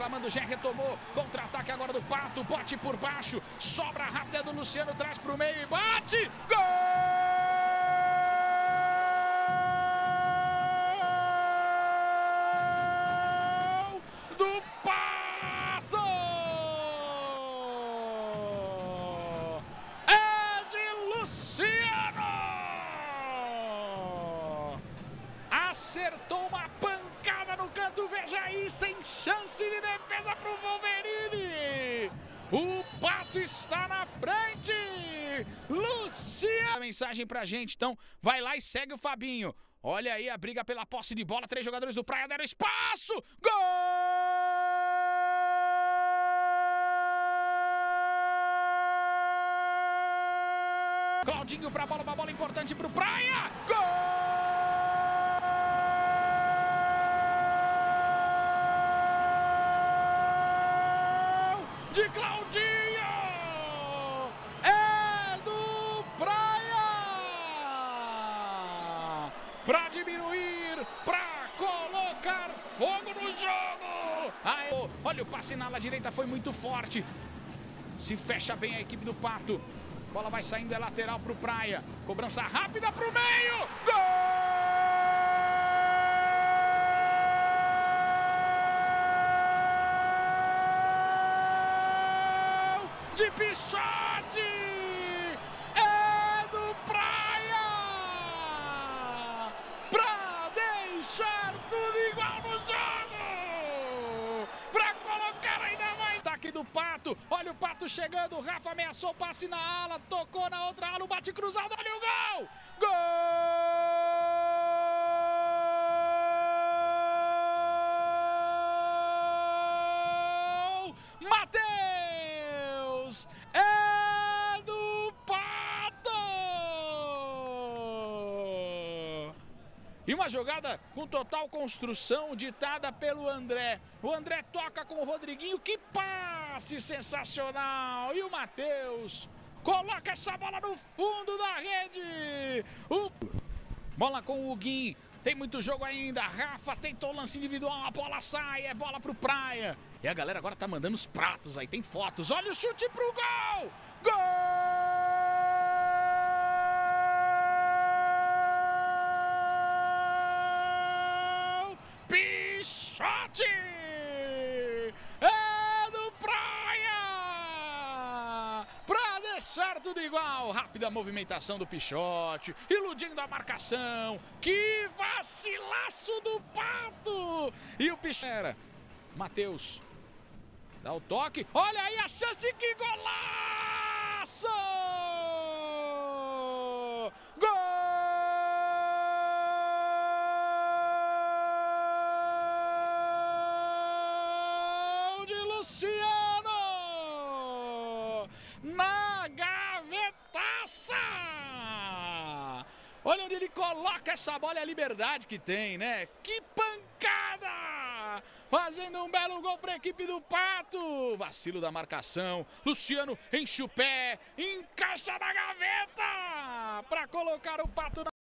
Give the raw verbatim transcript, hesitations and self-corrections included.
reclamando, já retomou. Contra-ataque agora do Pato, bote por baixo. Sobra rápida do Luciano, traz pro meio e bate. Gol! Acertou uma pancada no canto, veja aí, sem chance de defesa pro Wolverine. O Pato está na frente. Luciano. A mensagem pra gente, então vai lá e segue o Fabinho. Olha aí a briga pela posse de bola, três jogadores do Praia deram espaço. Gol! Claudinho pra bola, uma bola importante pro Praia. Gol! De Claudinho! É do Praia! Pra diminuir, pra colocar fogo no jogo! Aí, olha o passe na ala direita, foi muito forte. Se fecha bem a equipe do Pato. Bola vai saindo, é lateral pro Praia. Cobrança rápida pro meio! Gol! De Pichote! É do Praia! Pra deixar tudo igual no jogo! Pra colocar ainda mais ataque do Pato. Olha o Pato chegando, o Rafa ameaçou, passe na ala, tocou na outra ala, o bate cruzado, olha o gol! Gol! Matheus! É do Pato! E uma jogada com total construção ditada pelo André. O André toca com o Rodriguinho, que passe sensacional! E o Matheus coloca essa bola no fundo da rede. O... Bola com o Huguinho. Tem muito jogo ainda. Rafa tentou o lance individual, a bola sai, é bola pro Praia. E a galera agora tá mandando os pratos aí, tem fotos. Olha o chute pro gol! Gol! Pichote! É do Praia! Pra deixar tudo igual. Rápida movimentação do Pichote, iludindo a marcação. Que vacilaço do Pato! E o Pichera, Matheus, dá o toque. Olha aí a chance, que golaço! Gol de Luciano! Na gavetaça! Olha onde ele coloca essa bola, é a liberdade que tem, né? Que pancada! Fazendo um belo gol para a equipe do Pato. Vacilo da marcação. Luciano enche o pé, encaixa na gaveta para colocar o Pato na...